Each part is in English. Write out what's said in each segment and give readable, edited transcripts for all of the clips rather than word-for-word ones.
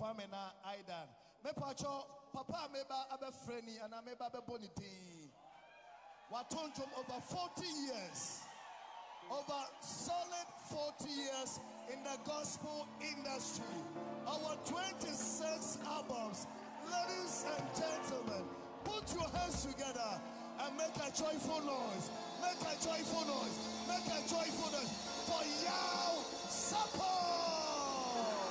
papa me na aidan me pacho papa meba abe freni and meba abe boniti watonjom over 40 years, over solid 40 years in the gospel industry. Our 26 albums. Ladies and gentlemen, put your hands together and make a joyful noise. Make a joyful noise. Make a joyful noise for Yao Sarpong.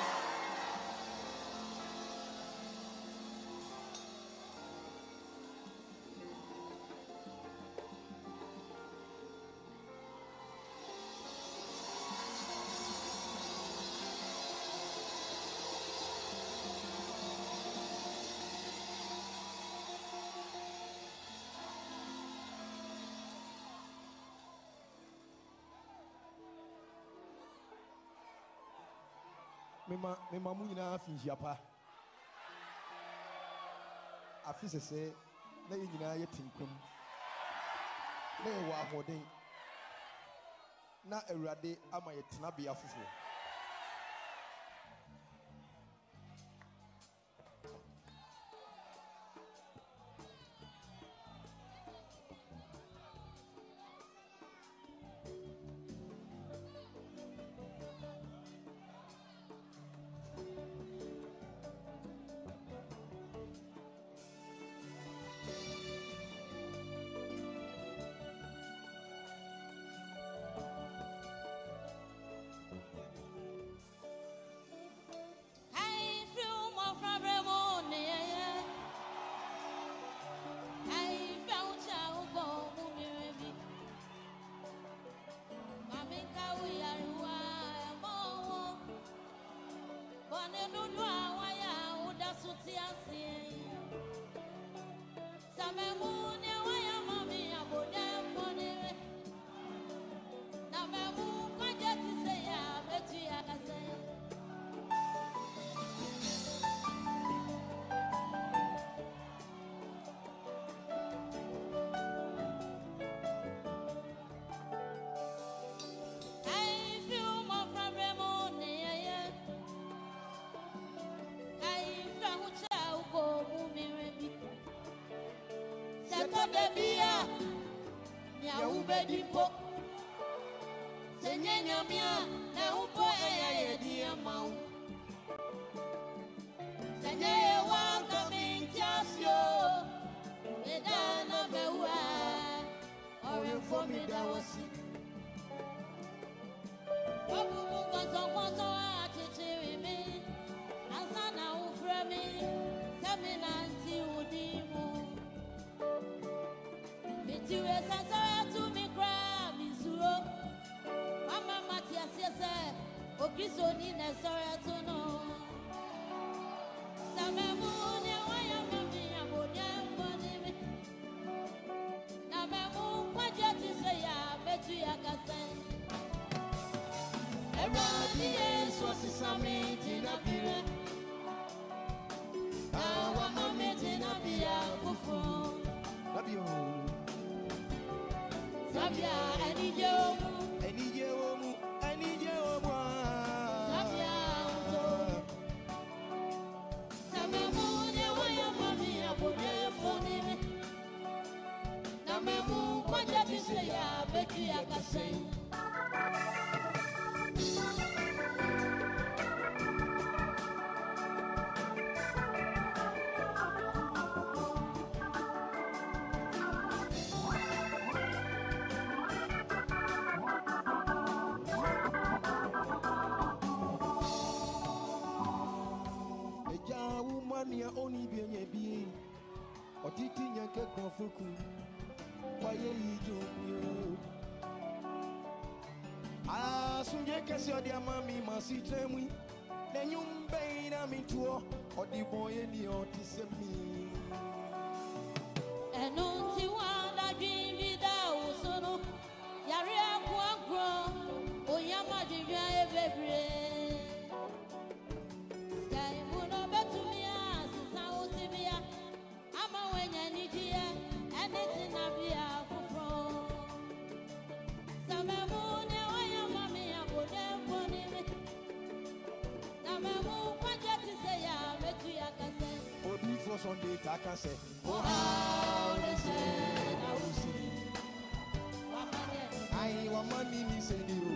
Me mamu nyina afinjia pa afise se na nyina ye tinkum na ye wa ahoden na awurade ama ye tena bia fofo can say, oh, how is it? I want money, he said, you.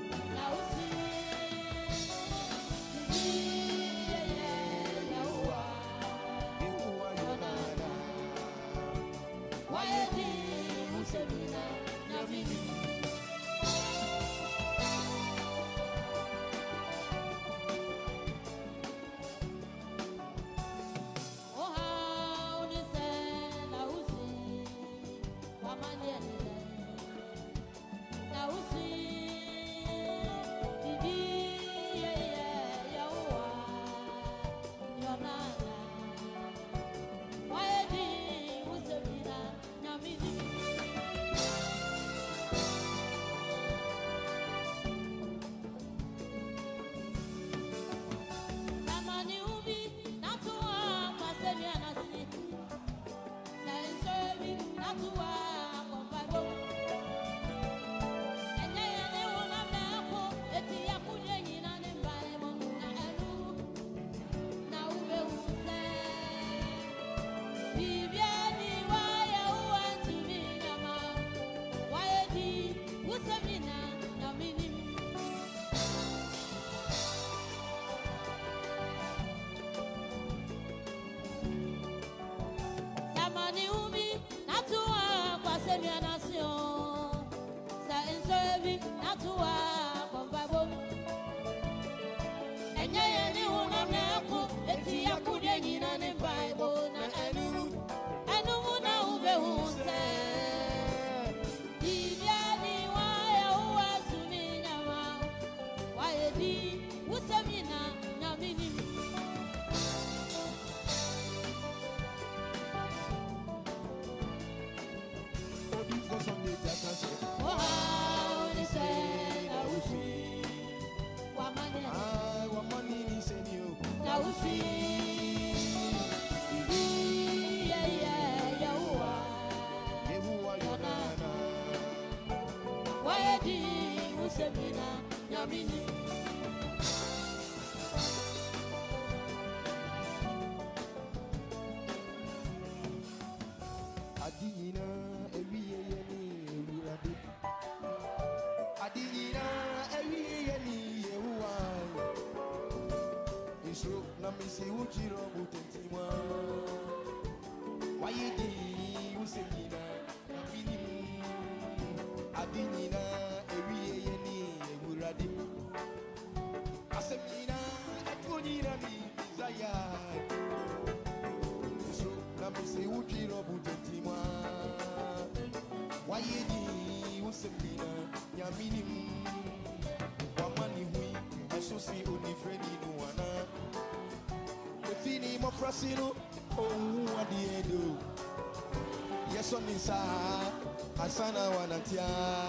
Asana wanatia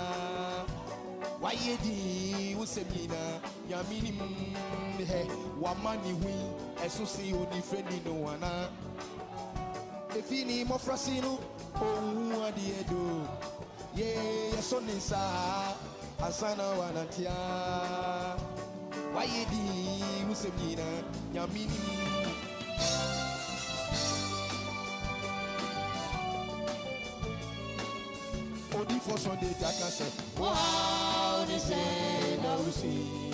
wayedi usemina yamini he wamani hui esusi onifrendi no wana efini mofrasino owu adiedo ye yesonisa asana wanatia wayedi usemina yamini for Sunday, I can say, wow, they say, now we see.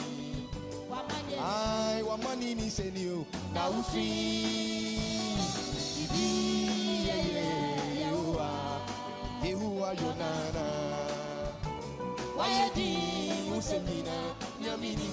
I want money, ni say you, now we see. You are your nana. Why do you say me now? Yamini.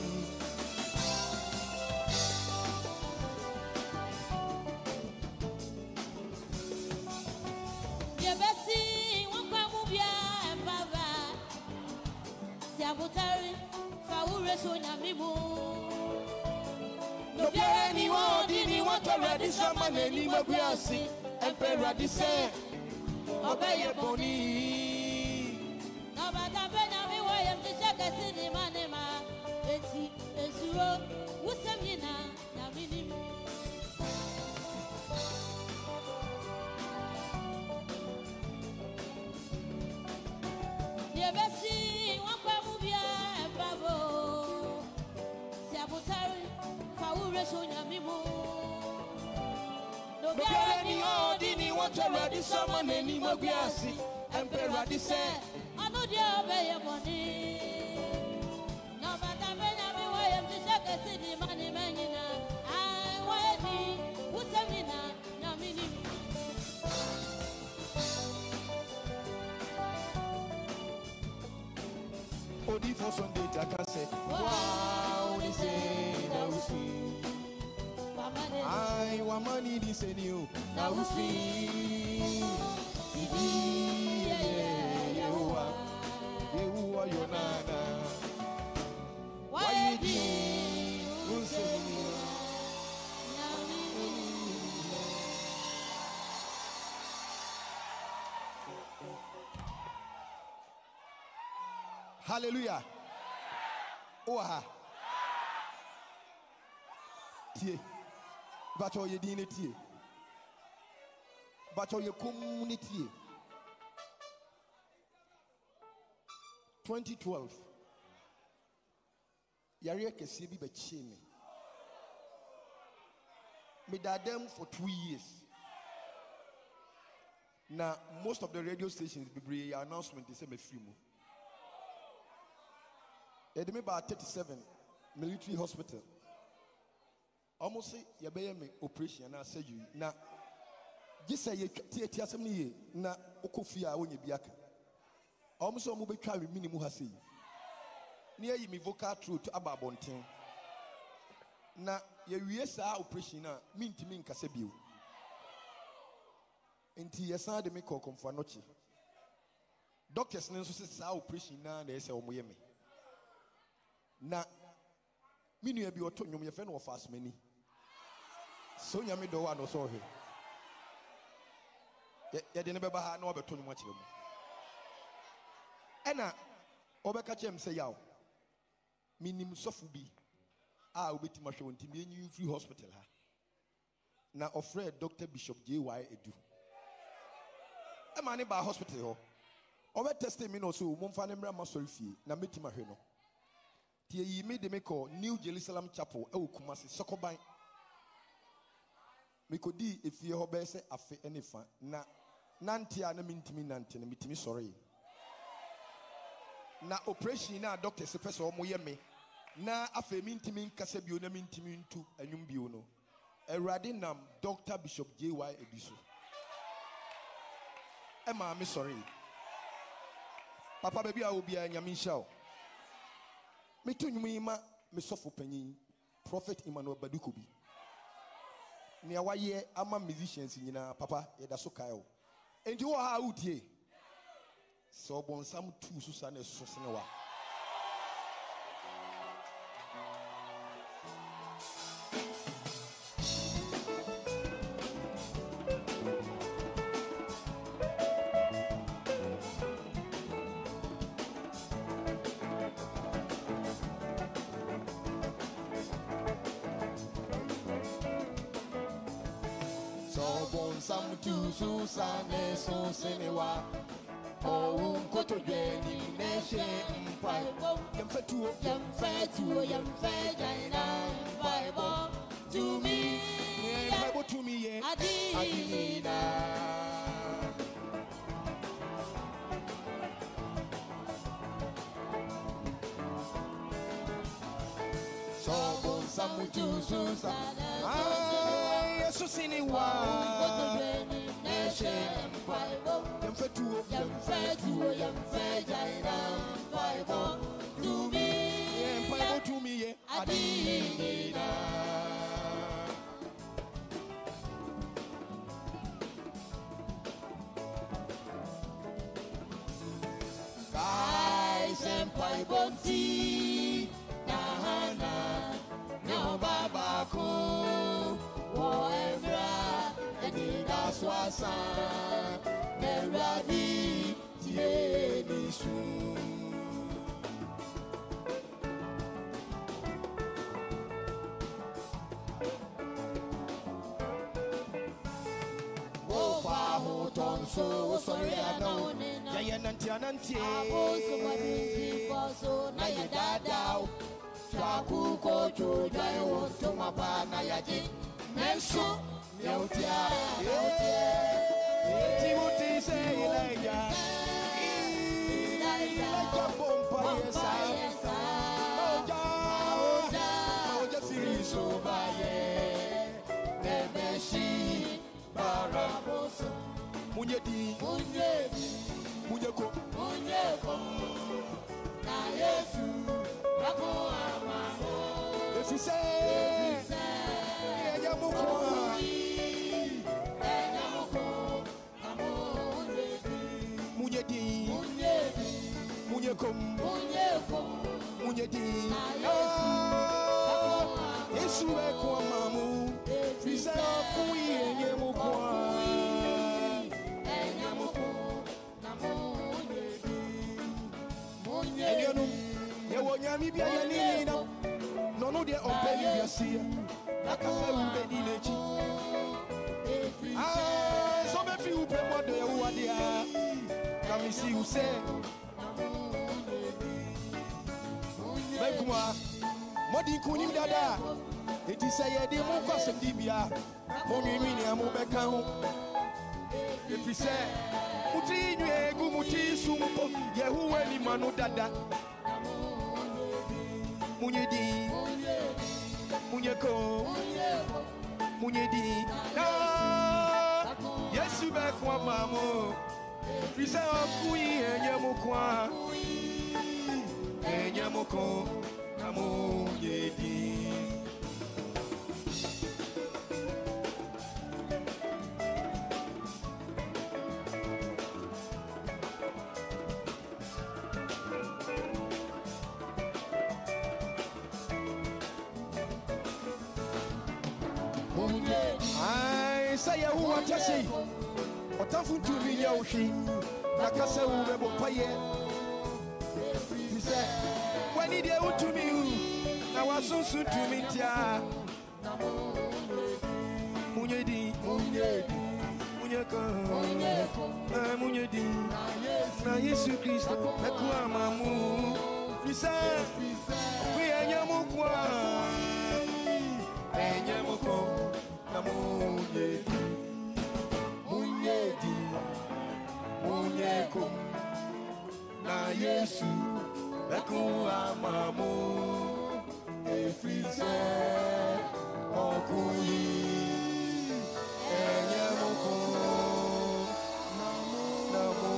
No anyone didn't want to read this man anymore. And Peradi said, obey your pony. No, but I'm very way of the Shaka City Manema. It's road. What's the mina? Yamini. You ever see one Pamubia and Bravo? Sabotari, Paul Resona Mimo. No, any ordinary what already someone anymore biasi and parody said I know you obey your money. No matter when I'm away, I'm just a city money manina. I want me, who's a winner, no meaning. Odi for Sunday, I can say, wow, they say, that was sweet. I want money, this and you, that was sweet. You are your nana. Why did you say me? Hallelujah. Oha. Tie. Bacho ye dine tie. Bacho ye community. 2012. Yari kesi bi bechi me. Me dadem for 2 years. Now most of the radio stations be announcement they say me free mo. They me about 37 military hospital. Almost say you be me operation and I say you na. Just say you tie asem ni ye na okofia wonye biaka. Almost so be try minimum ha say. Near you me vocal truth about bonten. Na ye wie sa operation na mintimi nkase bio. Enti yesa de me call comfort noche. Doctors nso say sa operation na ese omoye me. Na minu ya bi oto nyom ye fe no fast mani. So nyame do wa no so he. Ye de ne beba ha na obeto nyom akire mu. Ena obeka chem say yaw. Minim sofu bi a obeti ma hwe ntimi enyi free hospital ha. Na ofre Dr. Bishop JY Edu. E ma ne ba hospital ho. Obe test me no so momfa ne mra ma solfie na meti ma hwe no. Tie yi me de me call New Jerusalem Chapel e Kumasi Sokoban. Me kodi efie ho be se afe enifa na nantia na mintimi nante na mitimi sorry. Na operation na doctor se pese o moye me na afa mintimi nkasa bio na mintimi ntu anwum bio no. Erade nam Dr. Bishop JY Ediso. Emma me sorry. Papa baby a obi anyame hia. Me to nyuma me sofo panyin Prophet Emmanuel Badukobi. Ne awaye ama musicians nyina papa yeda so kai o. Enti wo ha utie. So bon sam tu so sa na so sene wa. Some two Susane so senewa. Oh, Koto Jenny, Nation, Bible, Yamfetu, Bible, to me, Bible to me, Adina. So, some two Susane. So sinewa nation Bible Bible to me Adina guys and Bible tea na no babako Whatever and that's what's on the ready to soon. Oh, hold on, so sorry, I know. Nanti, so now you're dad. Traku go to Jai, to my partner, Yaji. Nelson, kwa mamu Fisa kui enye mukwa Enye mukwa Na munye Enyonu Yewo nyami bia yani na Nono de ompe yu yasiya Nakasa ube di lechi So me fi upe mwado ya uwadia Kamisi use Mekuma Modi kunim dada Eti say de mo kwase dibia Mo mimi amu beka ho Efi se Muti nwe gu muti sumpo Yehuwa ni manu dada Munye di Munye ko Munye di Na Yesu be kwa mamo Fi se okuyi enye mo kwa Enye mo ko Na munye di I say who want to see what I'm to be Yoshi Nakasa Rebel Paye. He said, when he did to me, I was so soon to meet ya. Munyedi, Munyeko, Munyedi, Na Yesu Christo, Nakuamamu. He said, we are Yamukwa, and Yamuko. Munyedi, Munyeko, Na Yesu, Nakuamamu, Efrise, Okuyi, Enyamoko, Namu.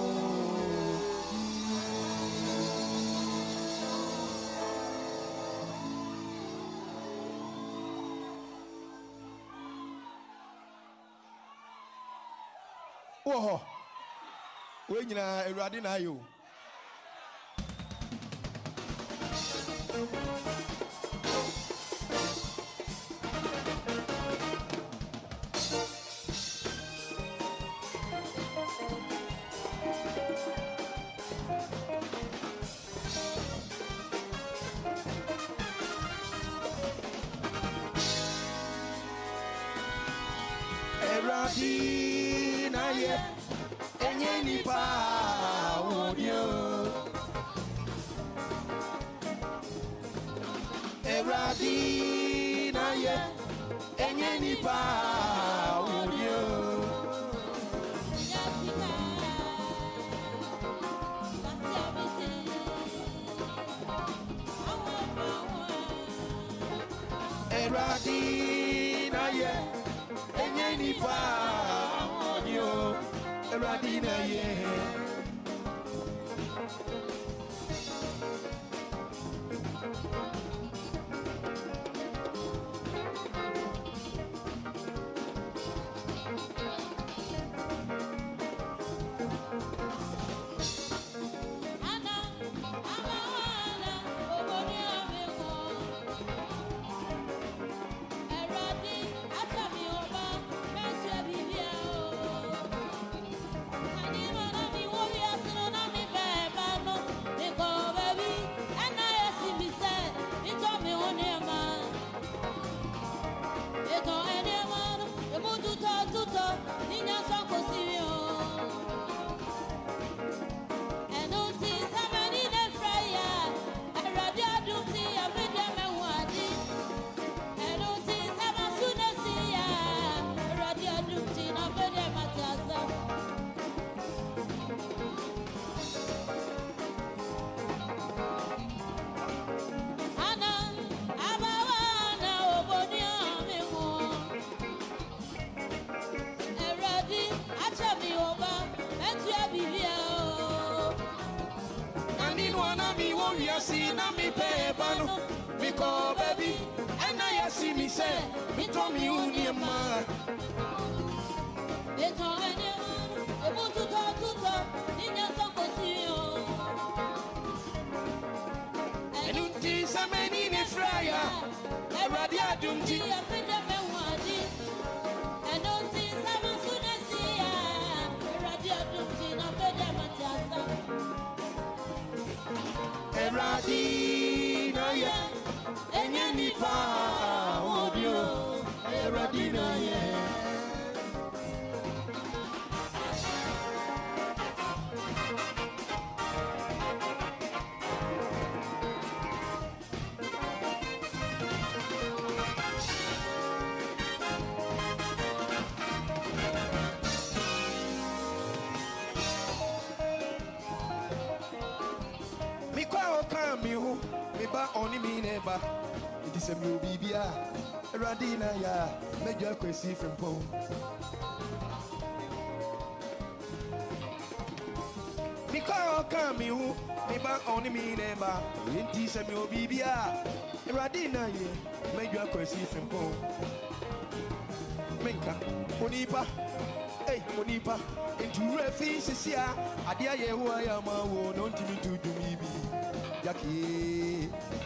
Whoa, when you are ready now, you. Ready now, yeah. Enye pa audio Eradi na ye Enye pa audio Eradi na ye Enye pa audio Radina ye See na me pay bano, me call baby, and I see me say, me told me you man. They told me you want to talk, in your song, and you see so many in Israel, everybody Adom ti afede me wadi eno ti sama sunesia Eradi Adom ti na afede matiasa Eradi na ye enye nipa odio Eradi na ye Only me never. It is a new BBA. Radina ya. Major question from Pong. Because come you, maybe only me never. It is a new BBA. Radina ya. Major question from Pong. Menka, Monipa. Hey, Monipa. Into refugees here. Adia ye who I am. I won't want to do me. Jackie.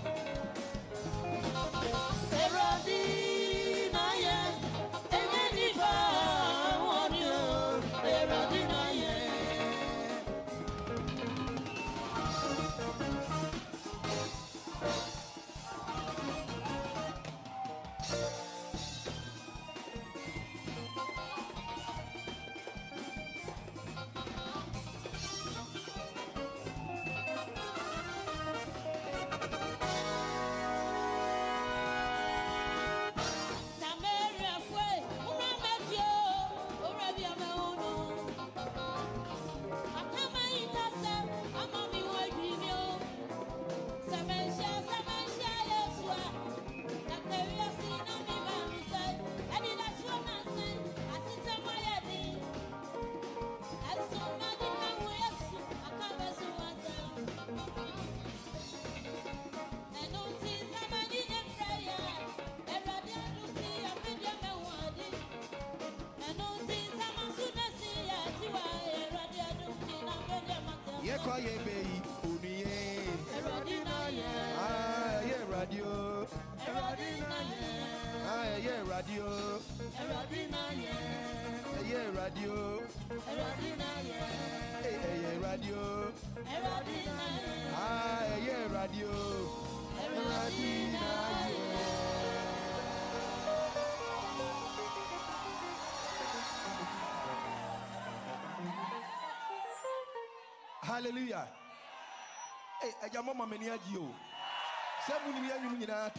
Hallelujah. Hey, I got mama many at you. Seven million in Ato.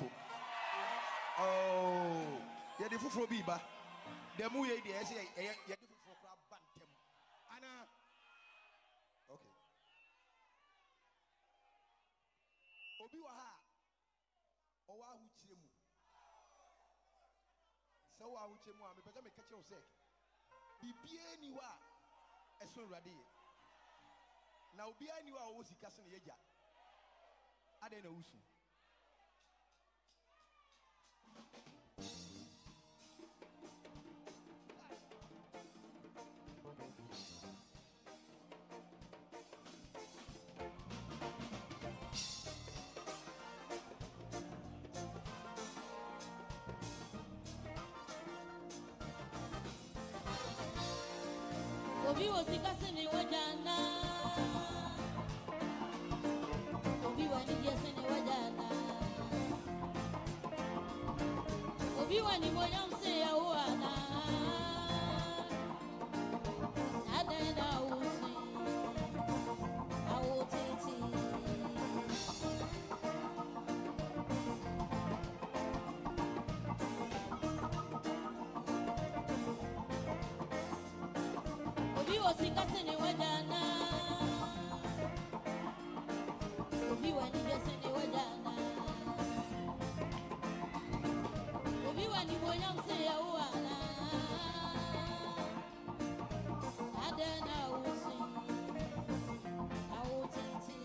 Oh, you're the for Biba. The movie, I say, you're the for Bantam. Anna. Okay. Obiwaha. Owahu Chimu. So I would say, because I'm a catcher of say. Be anywhere. As soon as now, be anywhere I was casting a year. I don't know. Obi was the casting in Wajana. Obi wani yes in Wajana. Obi wani moyam say awana. Adena usi. Awotiti. Obi was the casting in Wajana. Obi wani yes in Wajana. Obi wani moyam say awana. Adena usi. Awotiti.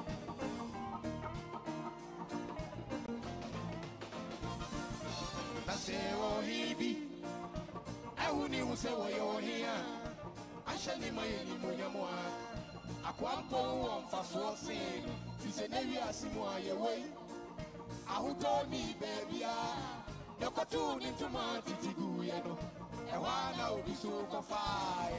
I say, oh, he be. I wouldn't say, oh, you're here. I shall be my anymore. I can't go on for so saying, she said, maybe I see more your way. I would told me, baby, Yokotu ni tuma titigu yeno. Ewana obisu kofaye.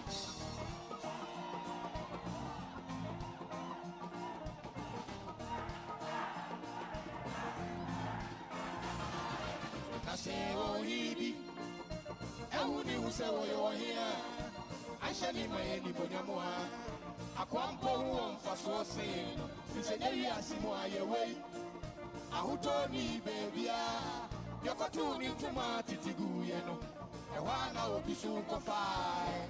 Nasewo hibi. Ehuni usewo yo here. Ashani mayeni bonyamwa. Akwampo huo mfaso sino. Nisedewi asimu ayewe. Ahutoni bebia. Yokotu ni tuma titigu yeno. Ewana obisu kofaye.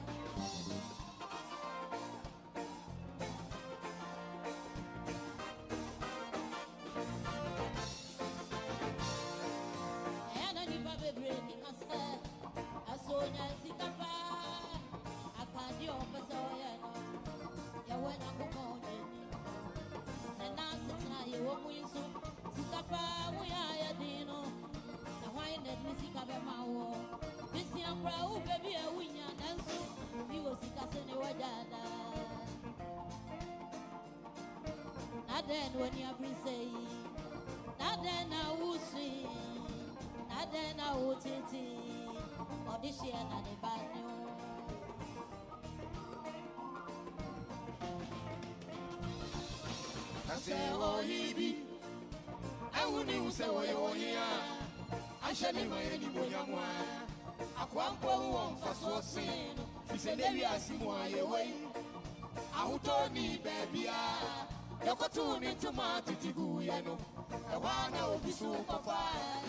Ena ni babe breki masa. Asonya sikapa. Akadi opasa oyeno. Yawena kumoneni. Nena sitina yewo muisu. Sikapa muya ya dino. Na waine nisikabe mawo. Bisi ambra u baby e winya nansu. Biwo sikasene wajada. Naden wani abrisei. Naden na usi. Naden na utiti. Odishie na ne banyo. Nasewo hibi. Ehuni usewo yo here. Ashani mayeni bonyamwa. Akwampo huo mfaso sino. Nisedewi asimu ayewe. Ahutoni bebia. Yokotu ni tuma titigu yeno. Ewana obisu kofaye.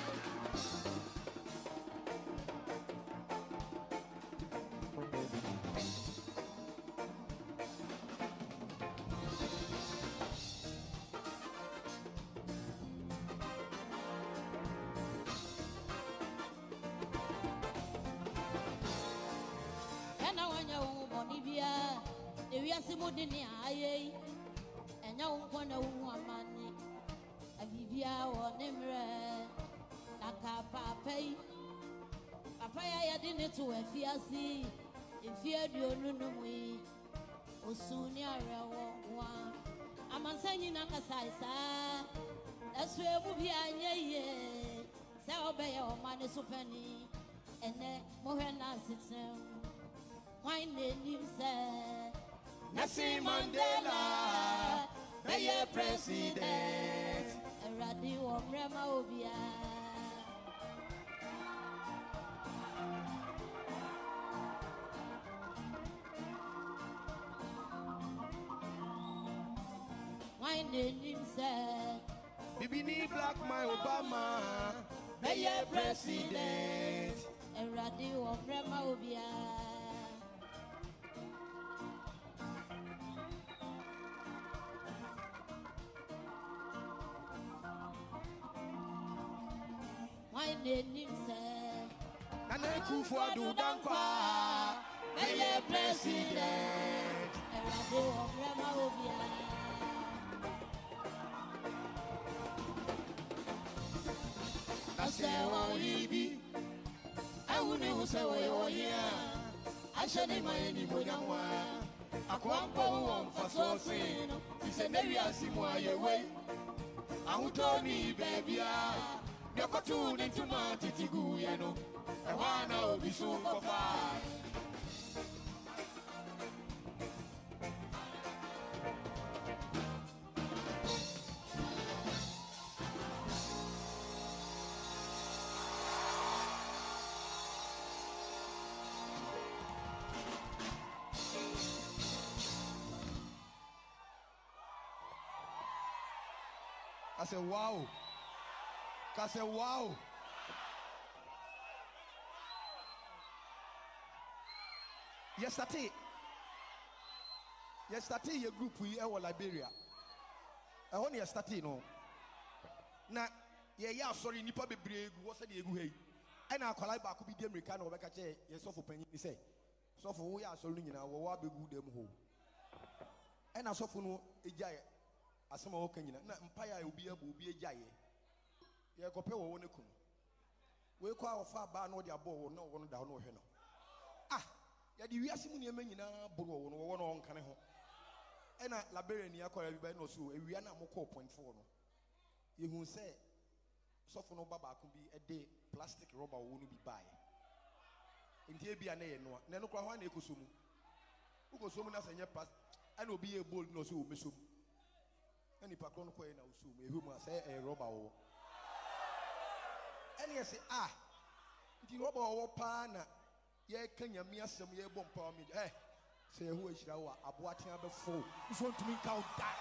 Ena wanya umboni bia. Dewi asimu dini aye. Enya unkwana amani. Avivia wonemre. Naka papay. Papaya ya dini tu efiasi. Efia dionunumwi. Osuni arewo wa. Amansanyi nakasaisa. Eswe mubia nyeye. Se obeye omane supeni. Ene mohena sitem. Wine nimse. Nelson Mandela, Mayor President. Eradi omrema obia. Wine nimse. Bibini Black my Obama, Mayor President. Eradi omrema obia. Wine nimse. Nana Kufuor Dankwa, Mayor President. Eradi omrema obia. Nasewo hibi. Ehuni usewo yo here. Ashani mayeni bonyamwa. Akwampo huo mfaso sino. Nisedewi asimu ayewe. Ahutoni bebia. Yokotu ni tuma titigu yeno. Ewana obisu kofaye. I said, wow. I said, wow. Yesterday, your group we are Liberia. I want yesterday no. Na yeah sorry nipa be brave. What said you hey? And I call back could be the American or back at yes of opinion. He say, so for we are sorry now. What be good them home. And I saw for no a giant. As some okay, na empire will be able to be a giant. You go pay one. We call far bar no their ball no one down no hen. Ah, ya the real simony men in a borough no one on can ho. And a Liberian Yako everybody knows who we are not more 4.4. You who say so for no baba could be a day plastic rubber won't be buy. In here be a nay no, Nano Krawan Ecosumu. Who goes so many as a past, and will be a bold no so, Missum. Any Pacron Quay now, soon, who must say a rubber. And you say, the rubber or pana, ye can you mean some year bomb power me? Eh, say who is our abuatia before. You want to make out that.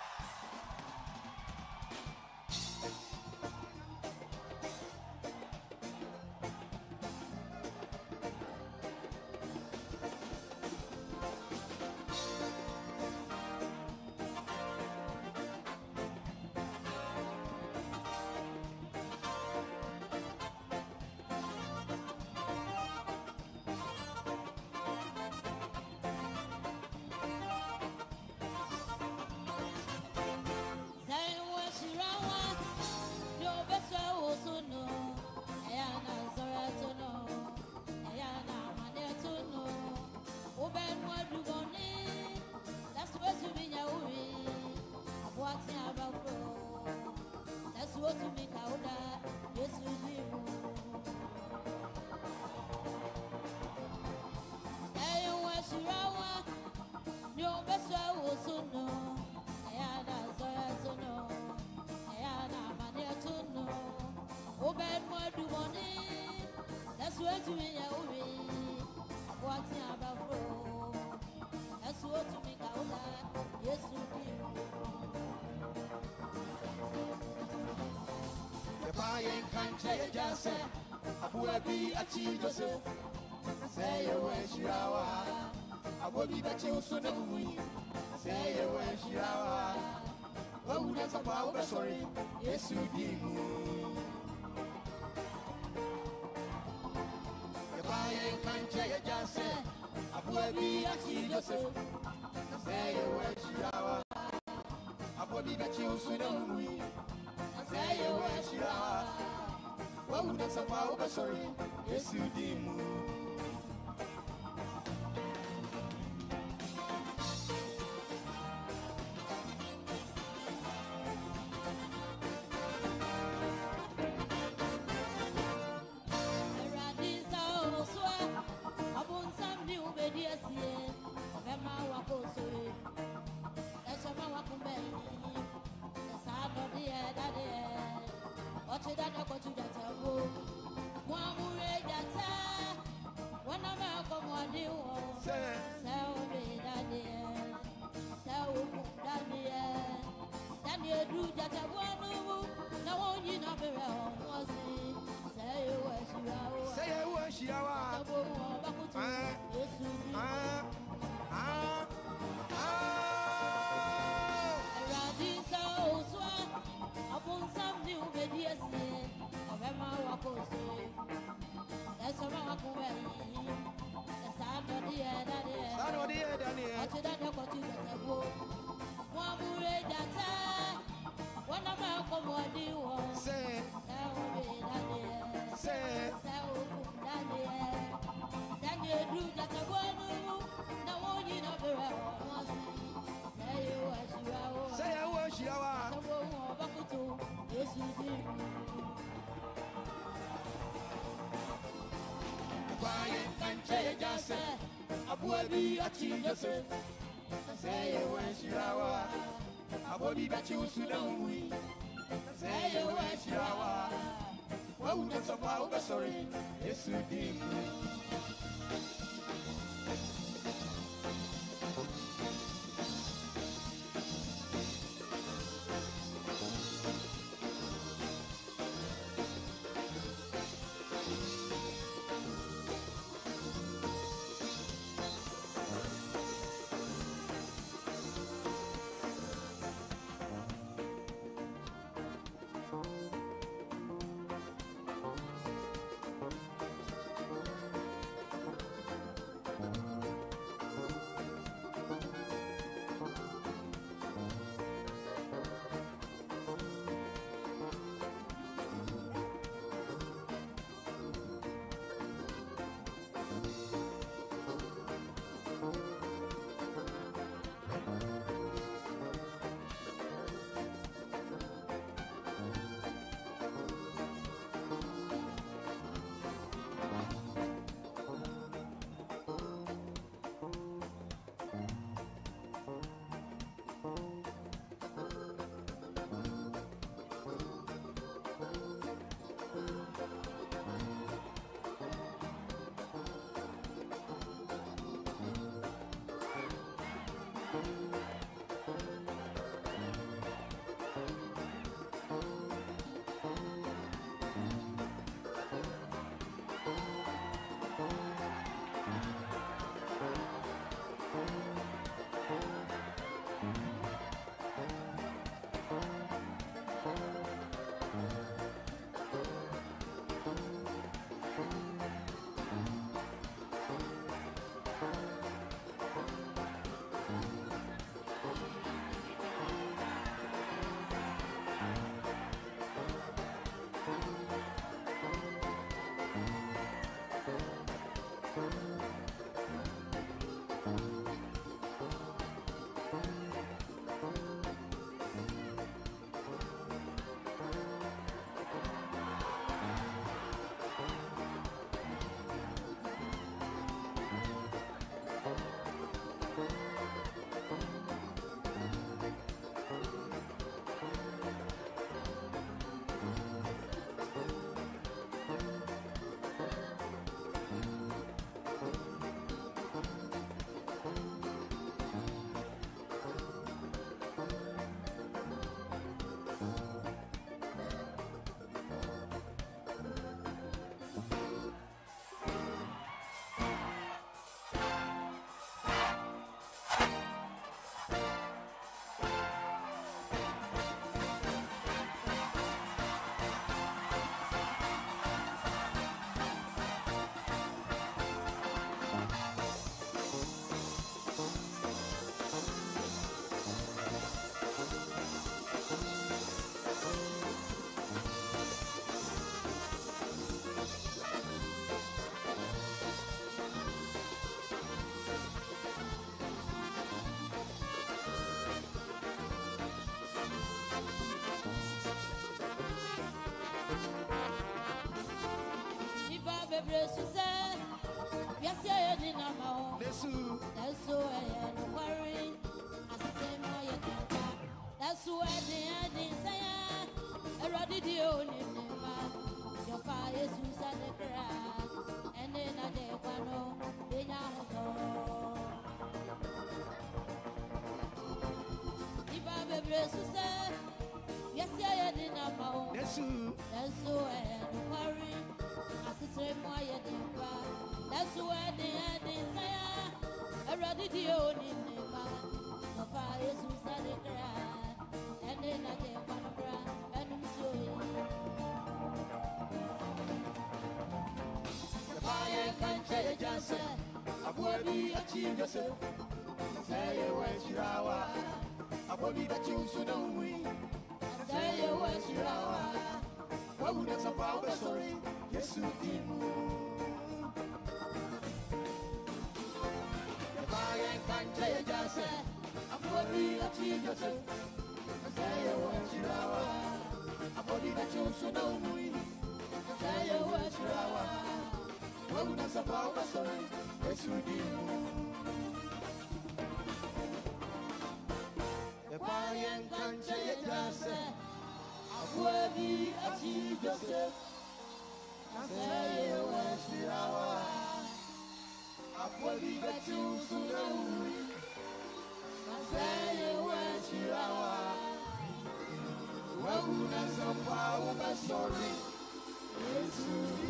Joseph, say you wish you are. I will be back you soon. Say you wish you are. What would have about sorry? Yes, you did. If I ain't can't just say, I will be a Joseph. Say you wish you are. I will be back you soon. Say you wish you are. What would have about sorry? Yes, you did. Joseph, say you wish you are. I will be back you soon. Say you wish you are. What would have about sorry? Yes, you did. bebre su se Yes, I did not know. That's so I had no worry. As I say, my that's who I didn't say. I already did your fire is who said the cry. And then I did one in your If I be blessed to say, yes, I did not know. That's who I had no worry. As I say, my that's why they had desire. I already did only my fire is who said it cry. And then I get one cry and I'm sorry. The fire can't tell just I will be achieved yourself. Say you where you are. I will be that you should know me. Say you where you are. What would that's about the story? Yes, you did. I just said, I'm going to achieve yourself. I say you what you are. I'm going to choose to know me. I say you what you are. What would I suppose the story? Yes, you did. If I ain't can't say it, just say, I'm going to achieve yourself. I say you what you are. I'm going to choose to know me. Say what you are. Well, that's a power, but sorry. Yes,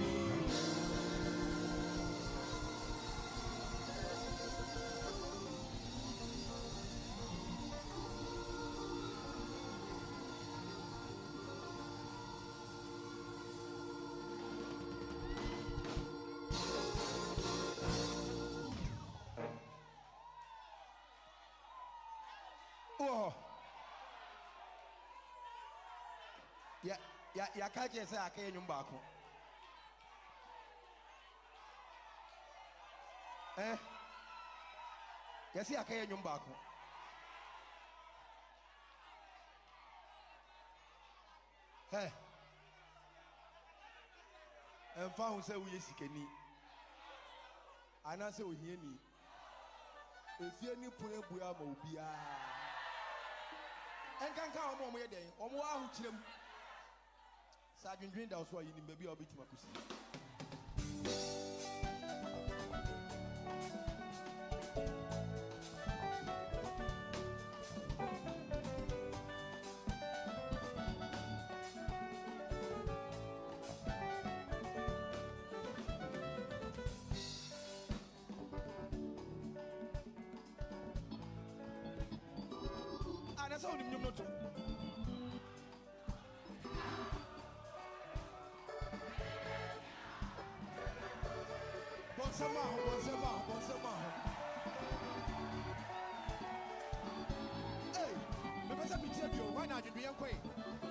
Oh. Yeah, can't say I can't back. Yes, I can't back. Hey, and found say we is kenny. And I say we hear me. If you any point, we are mobile. And can't come on my day, or more out him. Sergeant Green, that's why you need maybe a bit more. That's all you know. Bonsama. Hey, me pesa bi tie bio, why na adwe en kwai?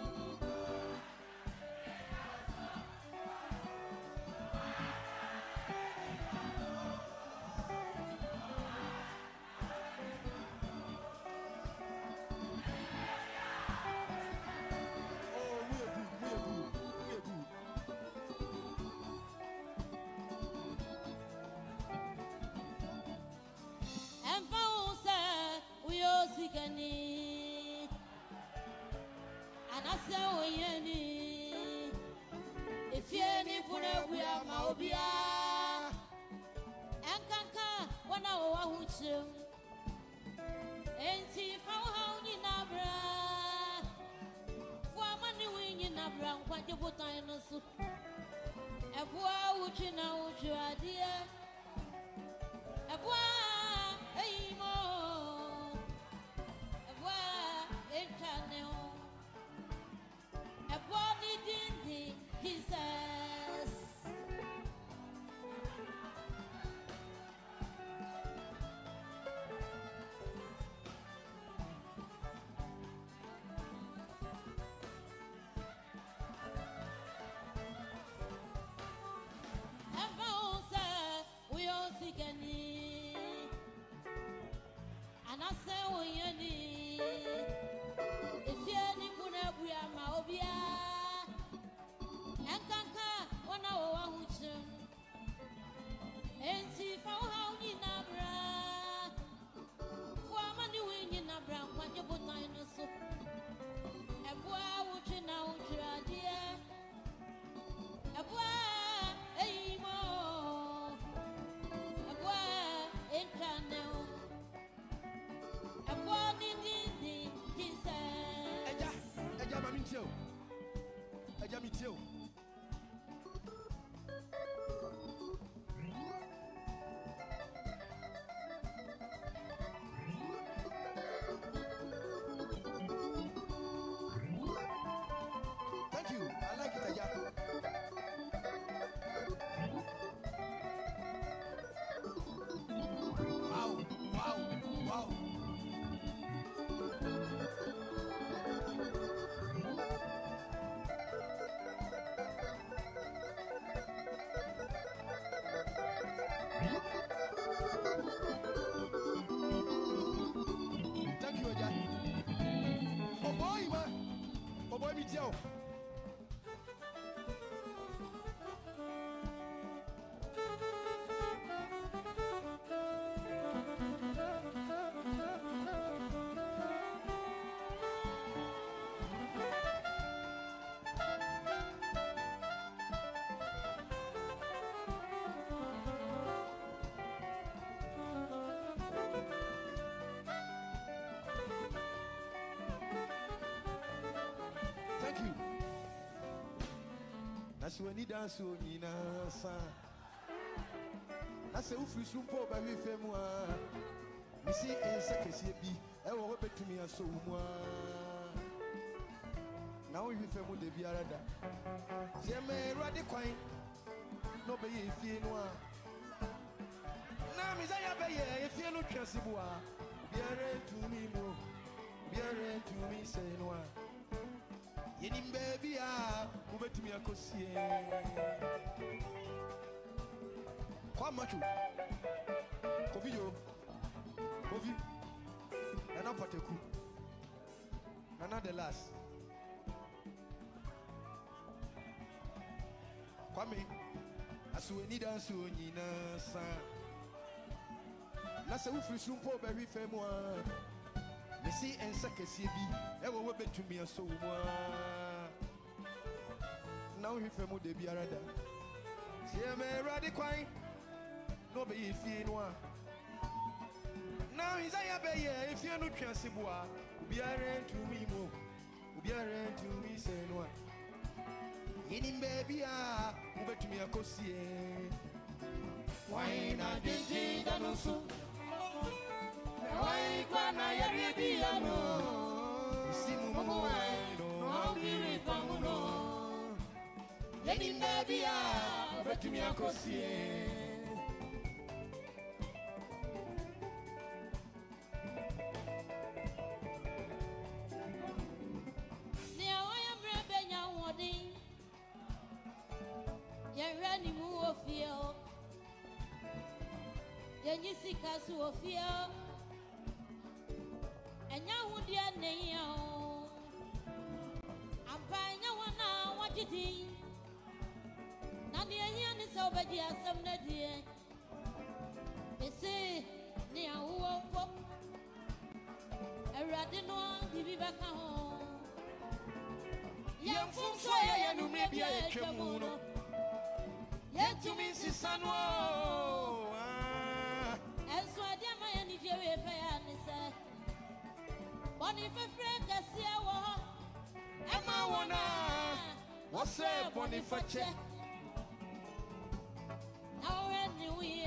And I say, if you any put we are Maubia and Kanka, 1 hour, which and see how you nabra for money when you nabra, what you put on us. A boy, which you know, which you are dear. A boy, a more. A body did he says. you. Thank you. I like it, Aja. Wow, wow, wow. Thank you, Aja. Oh boy, man. Oh boy, me too. Thank you. That's when you dance on Nina. That's a free soon for by me. You see, a second CB, I will open to me and so more. Now you feel the Biarada. Jemme Radiquine, nobody if you know. Now, Miss Ayabaya, if you look at Sibua, Biare to me more, Biare to me say no. Yenim baby ah ubetumi akosie kwa machu kofi yo kofi nana pateku nana the last kwa me asuweni dance onyina sa na se ufiri sumpo ba wi femu a mesi ensa kese bi ewo we betumi aso mu a now he femu de biarada sie me ready kwai no be ifie no a now is I be here if you no twase boa biare to me mo biare to me say no a yini baby a wo betumi akosie why na dinti danusu why kwa na yare dia no simu mo no biri pamuno yeni baby a betumi akosie Rani mu ofio yenyi sika su ofio enya hudia neya o ampanya wana wajidi na de ehia ni se obeji asem na die ese ni awo po erade no bibi baka ho yemfum so ye no mebia etwamu no to me, Sisano. And so I did my energy fair and say, Bonnie for Frank, I see a war. Emma Wana, what's up, Bonnie for check? Now, anyway,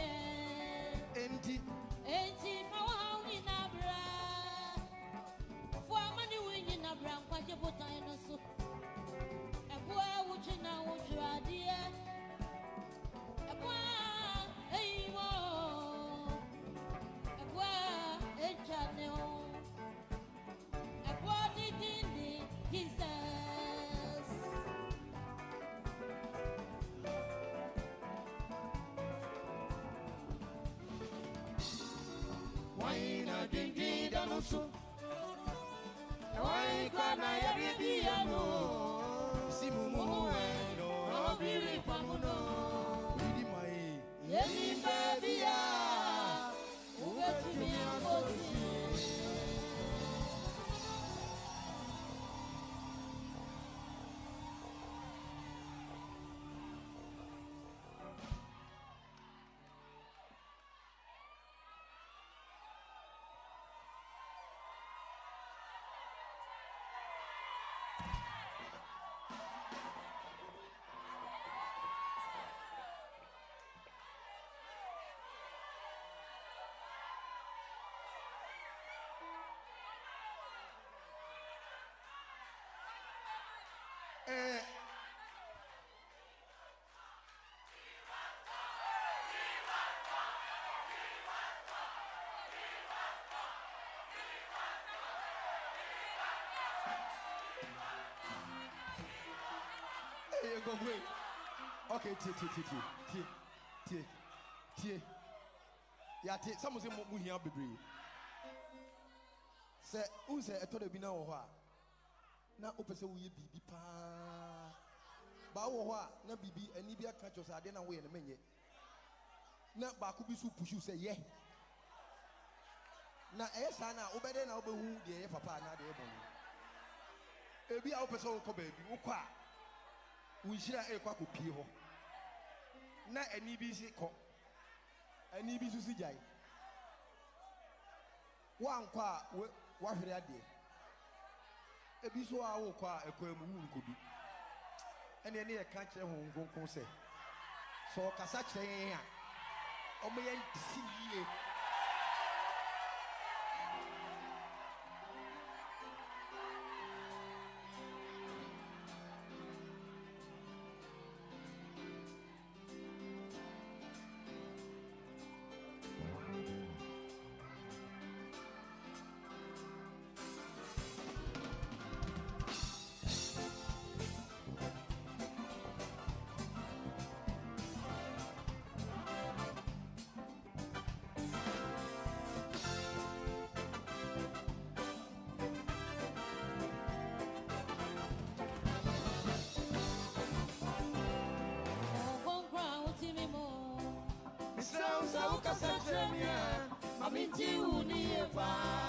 ain't for how in a bra. For money winning a brown, quite a boat I know so. A boy, which you know, what you are, dear. Why can't I ever be a no? Simu no biri pamuno. Yeni baby ah, ugetumi akosi. Eh. Hey, go wait. Okay, tie. Yeah, some say mo here bebree. Say, who say I told you na wo ho a. Na opese wo ye bibi pa. Ba wo ho a na bibi ani bi aka cho say ade na wo ye na menye. Na ba ku bi su pushu say ye. Na esa na obede na obehu de ye papa na de ebo no. Ebi a opese wo ko ba bi wo kwa. Wo hira e kwa ko pie ho. Na ani bi si ko. Ani bi su si jai. Wan kwa wa hwere ade. Ebi so a wo kwa ekwa mu wu nkodu. Ene ne ye ka kire ho nkonkon se. So kasa kire yen a omo ye ntisi yie. Aminti uniye pa.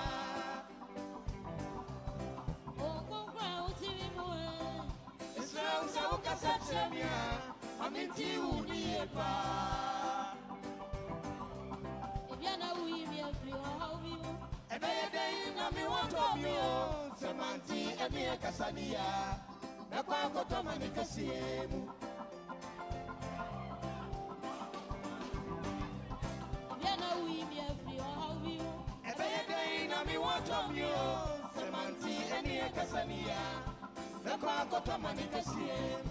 Oh, concra utimi moe. Israel sa ukasatemia. Aminti uniye pa. Ebiana ui mi afri o haubi mo. Ebeye dey na mi wanto mi o. Semanti eni kasania. Na kwa koto mani kasiemu. Ebiana ui mi afri o haubi mo. Ebeye dey na mi wanto mi o. Semanti eni kasania. Na kwa koto mani kasiemu.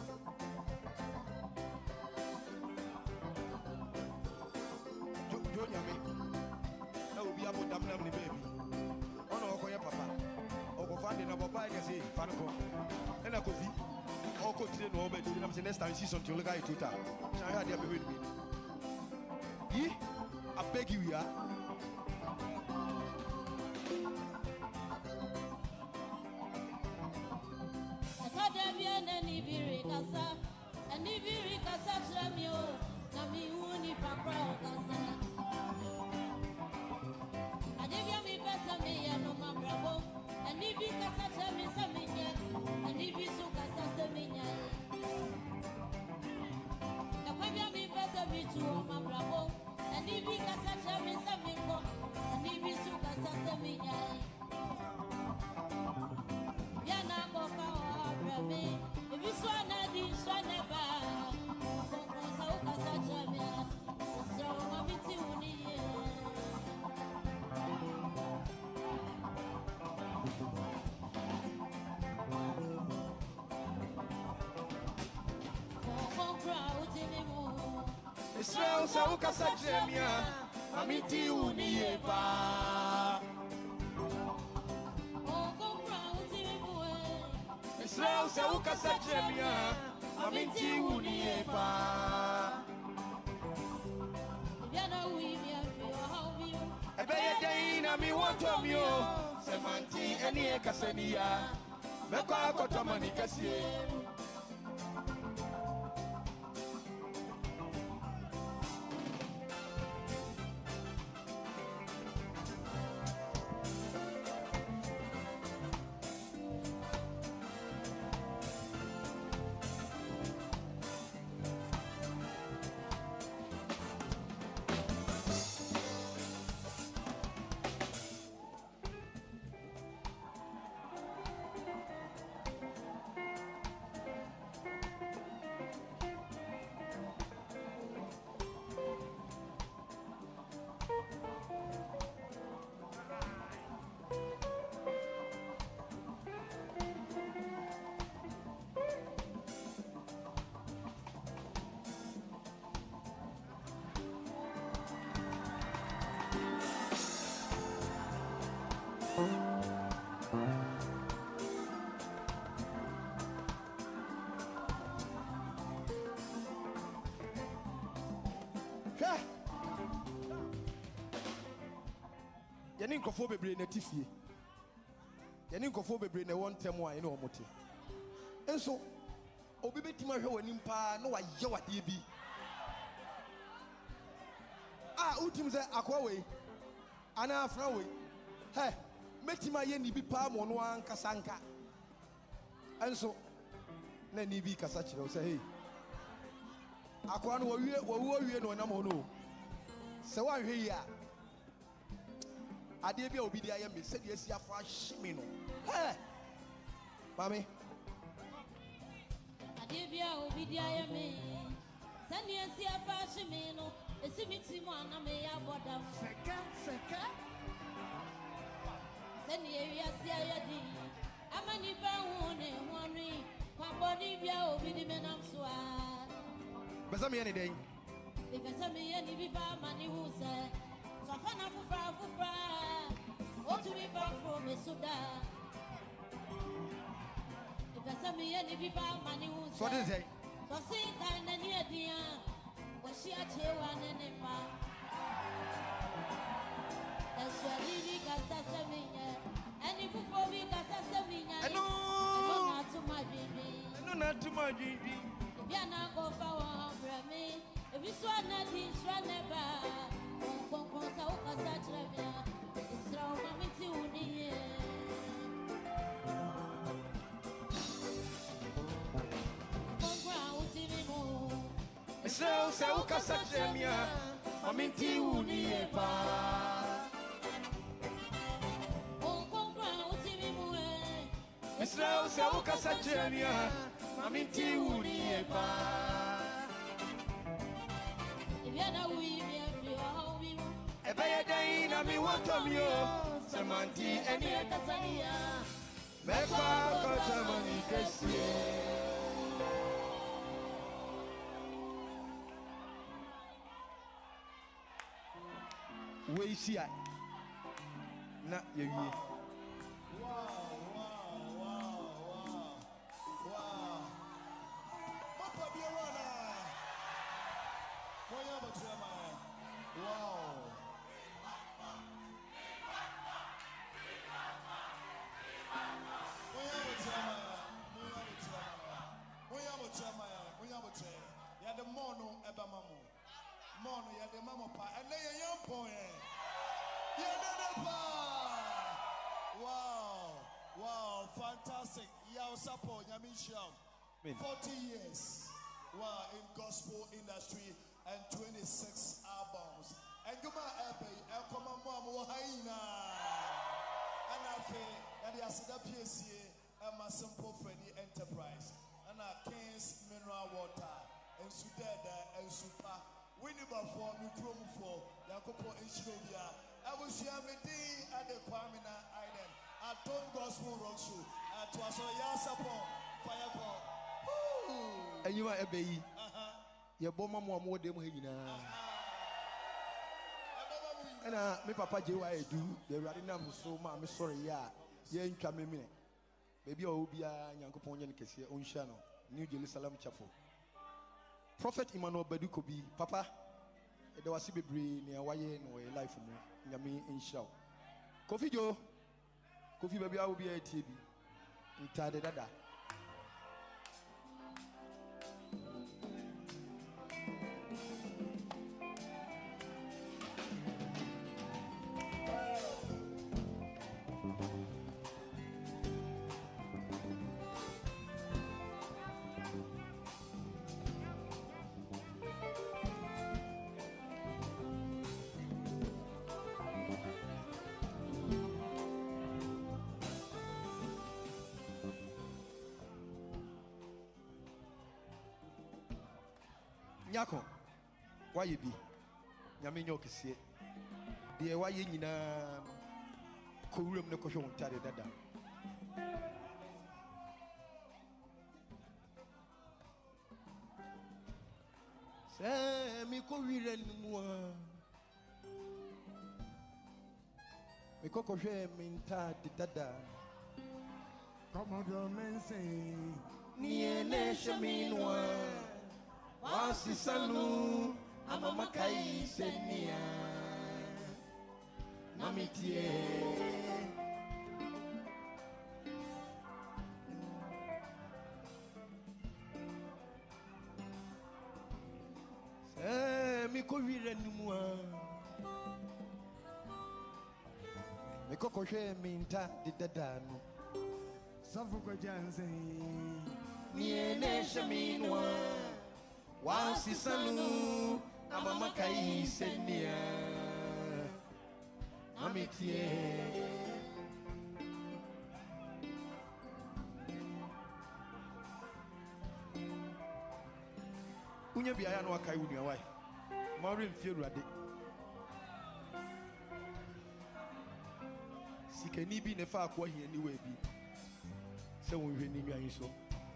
Nyame na obi abodam nam ne baby ona okoye papa okofande na baba e kase fanko ena kofi okotire no obe tire nam say next time see something look at tuta sha ya dia be with me yi I beg you ya Akada biene ni biri kasa chemio na mi uni pakra kasa. Adivya mi pesa mi ya no mamrabo. Ani bi kasa chemi saminya. Ani bi su kasa saminya. Akabya mi pesa mi tu mamrabo. Ani bi kasa chemi saminko. Ani bi su kasa saminya. Yana boka wa brami. Ibi swana di swana ba. Konsa ukasa chemi. So mabiti uniye. Israel sa ukasatemia. Aminti uniye pa. Israel sa ukasatemia. Aminti uniye pa. Ebeye dey na mi wanto mi o. Semanti eni kasania. Mekwa koto mani kasiemu. Yɛne nkɔfoɔ bebree na ti fie. Yɛne nkɔfoɔ bebree na wɔn ntɛm a yɛne wɔn te. Nso obi betumi ahwɛ w'anim paa na wayɛ wadeɛ bi. Utim sɛ akwa wei ana afra wei. Hey, metimi ayɛ ni bi paa mo no ankasa nka. Enso na ni bi kasa kyerɛ wo sɛ hey. Akwa no wɔwie no nam no. Sɛ wanhwɛ yi a adeɛ bi a obi di ayɛ me sɛ deɛ asi afo ahye me no. Hey, mami. Adeɛ bi a obi di ayɛ me sɛ deɛ asi afo ahye me no. Esi mi ti mu ana me ya boda. Seka. Sɛ ni ewi asi ayɛ di. Ama ni ba hu ne hu ani. Kwa body bi a obi di me nam so a. Besa me yɛ ne dɛn. Besa me yɛ ni bi ba ma ni hu sɛ. So fa na fufra. O tu mi ba fo me soda. Besa me yɛ ni bi ba ma ni hu sɛ. So this is so sing kan na ni adia. She a chewa nenepa. That's why we got Sasaminia. And if we got Sasaminia, no, not to my baby. No, not to my baby. If you're not go for me, if you saw nothing, shall never. Don't such a it's wrong, mammy, to me. So Casacemia, Aminti Uniepa. Miss Rose Casacemia, Aminti Uniepa. If you're not with me, a better day, I mean, what of you, Samanti, and yet Tanzania. Mekwa Kotamani Kessie. Wei si a na yɛwie. Wow. Papa Biarana. Moya Bachama. Wow. Moya Bachama. Ya the mono ebamamu. Mono ya the mama pa and lay a young boy. Wow, fantastic. Yao Sarpong, Yamisham. 40 years. Wow, in gospel industry and 26 albums. And Guma Abbey, Elkoma Mom, Wahaina. And I feel that the Asada PSA and my simple friendly enterprise. And our King's Mineral Water. And Sudeda and Super. Winnie Bafo, Mukrum for Yakopo and Shobia. I will share with thee at the Kwamina Island. Adom Gospel Rock Show. At Wasoya Sarpong Fire Call. And you are a baby. Your bomber more than him. And me papa do I do the Radinam so ma me sorry ya. Ye ain't coming minute. Maybe I will be a young companion case on channel. New Jerusalem Chapel. Prophet Emmanuel Bedukobi, Papa, there was a baby near Waye no life for me. Yami in show. Kofi Joe, Kofi baby, I will be a TV. Intade dada. Nyako, why you be? Yaminyo Kissie. Dear, why you na Kurum no Koshon Tade Dada. Say, me Korean moi. Me Kokoshe Minta Dada. Commodore Mense, Nie Nesha Minwa. Wasi Sanu, Amakai Senia. mitie mi ko wire numwa mi ko hwe mi nta de dadano Safu ko janse ni ene shaminwa wa sisanu amama kai senia amitie unya biaya no akai unua wai Maureen Fieruade sikani bi ne fa akwa hia ni we bi se won hwe ni nwan so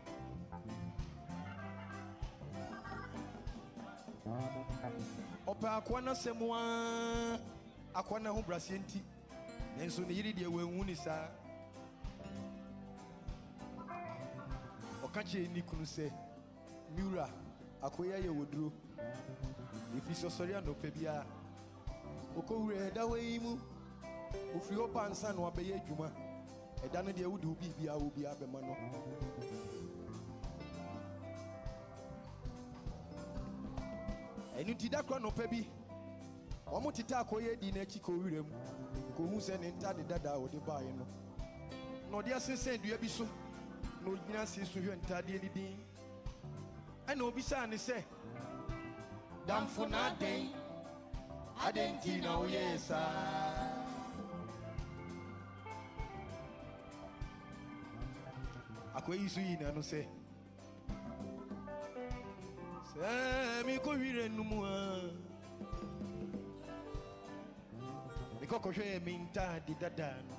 opa akwa na semwa akwa na ho brase nti nenso ne yiri de wenwu ni sa okache ni kunu se miura akoya ye woduro ifi sosori anope bia okowure eda weimu ofri opansa no abeye adwuma eda no de wudi obi bia obi abema no enu tida kro no pe bi omo tita akoye di na chi ko wirem ko hu se ne nta de dada o de bae no no de asensen dua bi so no nyina se so hwe nta de didin ana obi sa ne se damfo na den adenti na oyesa akoyi su yi na no se mi ko wire numu mi ko hwe mi nta di dada no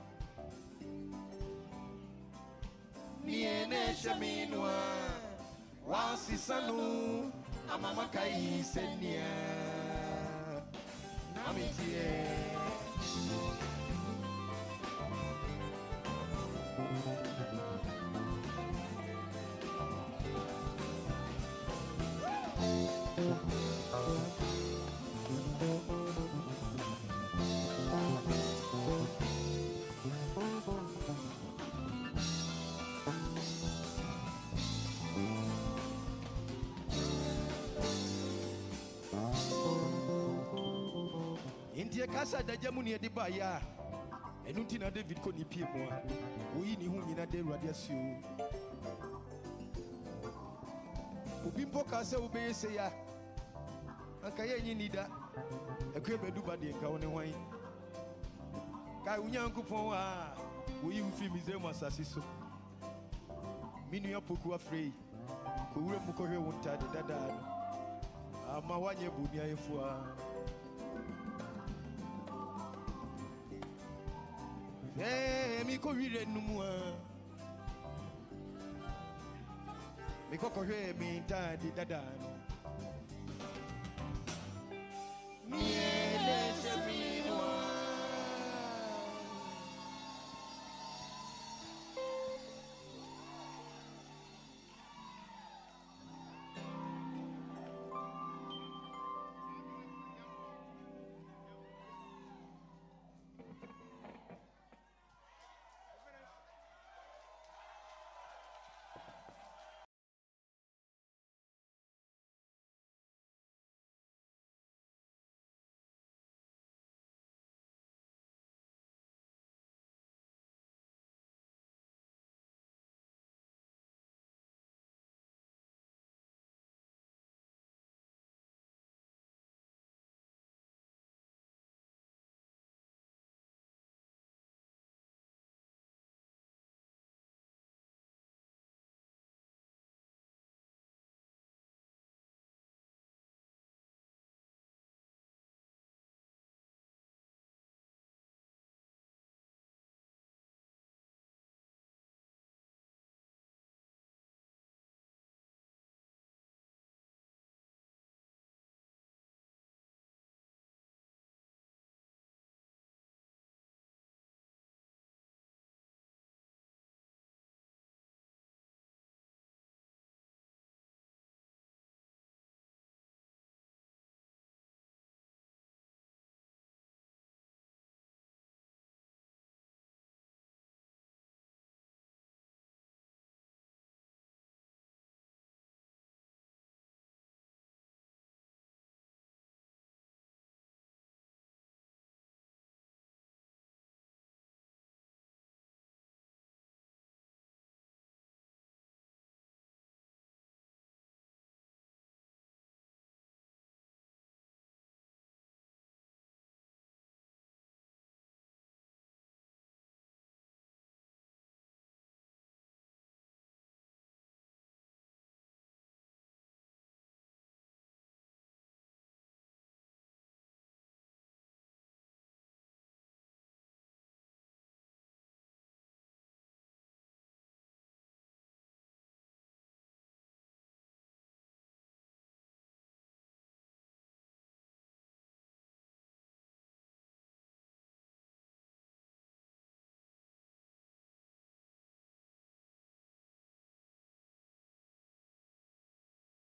ni ene shaminwa wa sisanu amama kai senia namitie India kasa da jamu ne de ba ya enu nti na David ko ni pie mo a oyi ni hu nyina de ruade asio obi mpo ka se obe se ya anka ye nyi nida ekwe bedu ba de nka woni hwan kai unyankopon a oyi hu fi mizem asase so minu ya poku afrei ko wure mu ko hwe wonta de dada ama wanye boni ayefu a mi ko wire numu mi ko hwe mi nta di dada no